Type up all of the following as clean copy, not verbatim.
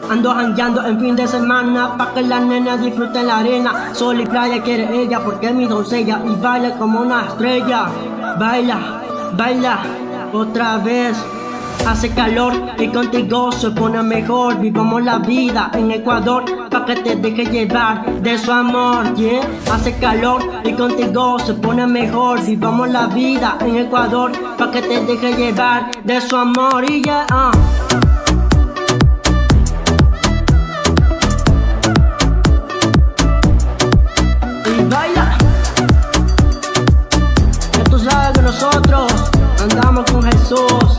Ando jangueando en fin de semana pa' que la nena disfrute en la arena. Sol y playa quiere ella porque es mi doncella y baila como una estrella. Baila, baila, otra vez. Hace calor y contigo se pone mejor. Vivamos la vida en Ecuador pa' que te deje llevar de su amor, yeah. Hace calor y contigo se pone mejor. Vivamos la vida en Ecuador pa' que te deje llevar de su amor, y yeah, Y baila. Ya tú sabes que nosotros andamos con Jesús.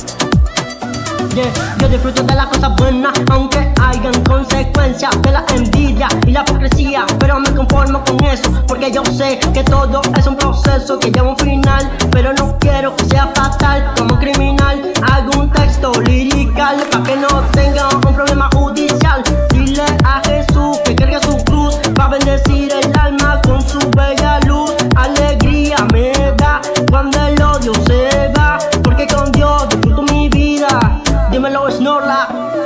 Yo disfruto de las cosas buenas, aunque hayan consecuencias de la envidia y la hipocresía, pero me conformo con eso, porque yo sé que todo es un proceso que lleva un final, pero no quiero que sea fatal. Como criminal hago un texto lirical para que no tenga un problema judicial. Dile a Jesús que cargue su cruz para bendecir el alma con su bella luz. Alegría me da cuando el odio se va, porque con Dios disfruto mi vida. Dímelo, Snorla.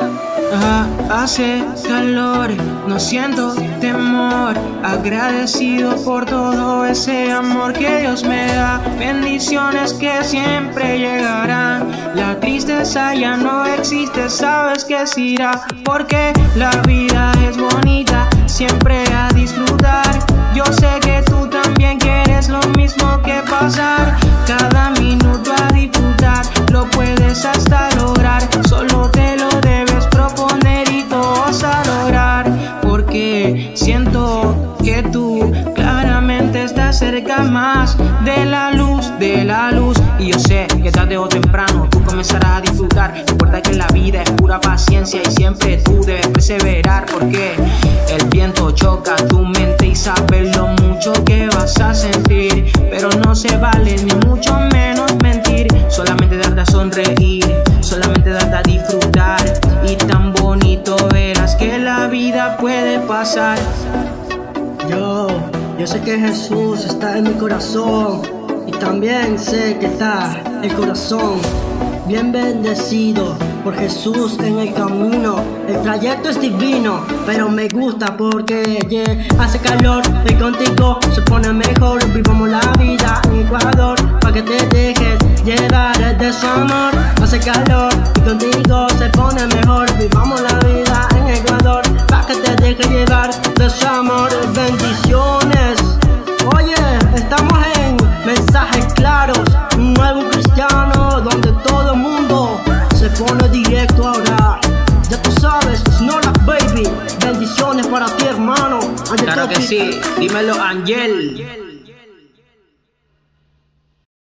Hace calor, no siento temor, agradecido por todo ese amor que Dios me da. Bendiciones que siempre llegarán, la tristeza ya no existe, sabes que se irá, porque la vida es bonita, siempre a disfrutar. Yo sé que tú también quieres lo mismo que pasar cada minuto a disfrutar, lo puedes hasta lograr, solo te lo debes proponer y todo vas a lograr, porque siento que tú claramente estás cerca más de la luz, y yo sé que tarde o temprano tú comenzarás a disfrutar. Recuerda que la vida es pura paciencia y siempre tú debes perseverar, porque el viento choca tu mente y sabes lo mucho que vas a sentir, pero no se vale ni mucho menos mentir, solamente darte a sonreír, solamente darte a disfrutar, y tan bonito verás que la vida puede pasar. Yo sé que Jesús está en mi corazón, y también sé que está el corazón bien bendecido por Jesús en el camino. El trayecto es divino, pero me gusta porque hace calor y contigo se pone mejor. Vivamos la vida en Ecuador para que te dejes llevar de su amor. Hace calor y contigo se pone mejor. Vivamos la vida en Ecuador para que te dejes llevar de su amor. Bendiciones. Oye, estamos en Mensajes Claros, un nuevo cristiano donde todo el mundo se pone directo a orar. Ya tú sabes, Snorla baby. Bendiciones para ti, hermano. Claro que sí, dímelo, Angel.